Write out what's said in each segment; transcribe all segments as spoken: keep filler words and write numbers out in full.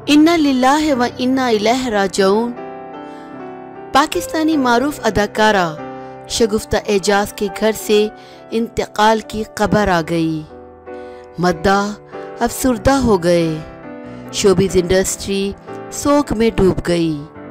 इन्ना लिल्लाहि व इन्ना इलैहि राजिऊन। पाकिस्तानी मारूफ अदाकारा शगुफ्ता एजाज के घर से इंतकाल की खबर आ गई। मद्दाह अफसुर्दा हो गए। शोबिज़ इंडस्ट्री शोक में डूब गई।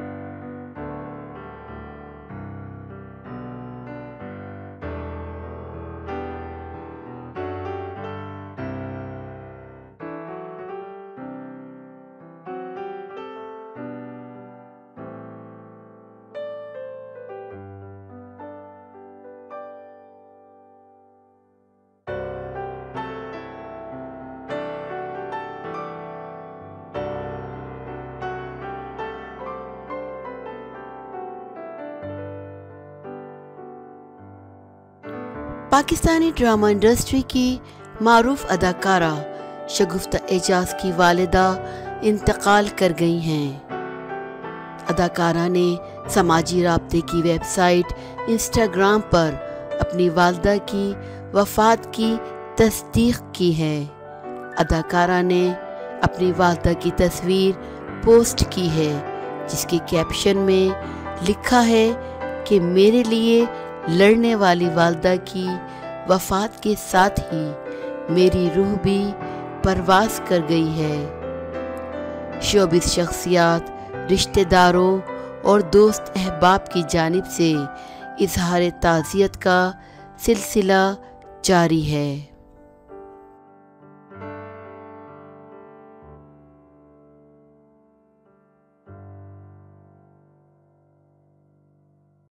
पाकिस्तानी ड्रामा इंडस्ट्री की मारूफ अदाकारा शगुफ्ता एजाज की वालिदा इंतकाल कर गई हैं। अदाकारा ने समाजी राब्ते की वेबसाइट इंस्टाग्राम पर अपनी वालिदा की वफ़ात की तस्दीक की है। अदाकारा ने अपनी वालिदा की तस्वीर पोस्ट की है, जिसके कैप्शन में लिखा है कि मेरे लिए लड़ने वाली वालिदा की वफ़ात के साथ ही मेरी रूह भी परवास कर गई है। शोबिज़ शख्सियात, रिश्तेदारों और दोस्त अहबाब की जानिब से इज़हार ताज़ियत का सिलसिला जारी है।